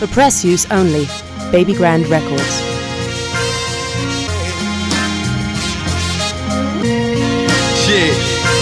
For press use only. Baby Grand Records. Shit.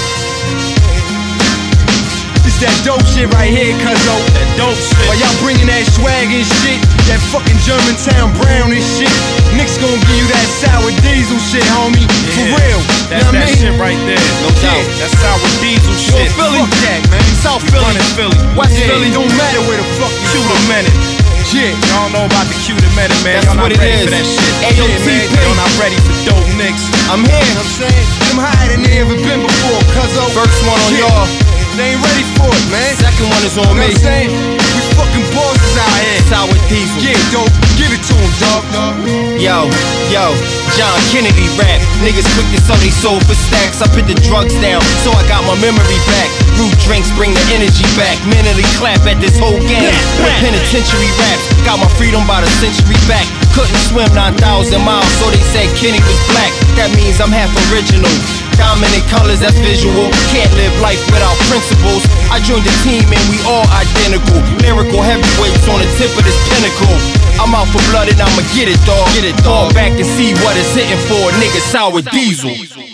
This that dope shit right here, cuzzo. That dope shit. While y'all bringing that swag and shit, that fucking Germantown brown and shit, Nick's gonna give you that sour diesel shit, homie. Yeah, For real. That's know that what I mean? shit right there. No doubt. That's sour diesel You shit. in Philly? Fuck that, man. South Philly. Running Philly. West Yeah. Philly. Don't matter where the fuck you Cue from. the minute. Yeah. Y'all know about the cue the minute, man. That's Y'all not what it ready is. for that shit. AOTP. Yeah, man. Y'all not ready for dope nicks. I'm here, I'm saying. I'm higher than they ever been before, cuzzo. First one on Yeah. y'all. They ain't ready for it, man. Second one is on You know me. what I'm saying? We fucking bosses out here. Sour diesel. Yeah, dope. Give it to him, dog. Yo, John Kennedy rap. Niggas quick to sell they soul for stacks. I put the drugs down, so I got my memory back. Root drinks bring the energy back. Mentally clap at this whole game. With penitentiary raps, got my freedom by the century back. Couldn't swim 9,000 miles, so they said Kenny was black. That means I'm half original. Dominant colors, that's visual. Can't live life without principles. I joined the team and we all identical. Lyrical heavyweights on the tip of this pinnacle. I'm out for blood and I'ma get it, dawg. Fall back and see what it's hitting for, nigga. Sour diesel.